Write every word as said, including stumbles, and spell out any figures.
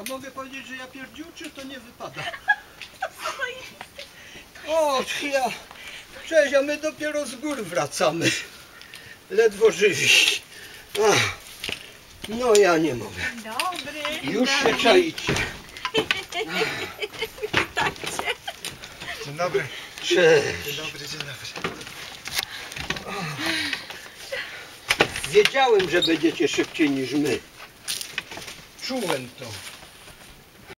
A mogę powiedzieć, że ja pierdziu, czy to nie wypada? O, ja... Cześć, a my dopiero z gór wracamy. Ledwo żywi. Ach, no ja nie mogę. Dobry. Już się czaicie. Witajcie. Dzień dobry. Cześć. Dzień dobry, dzień dobry. Wiedziałem, że będziecie szybciej niż my. Czułem to.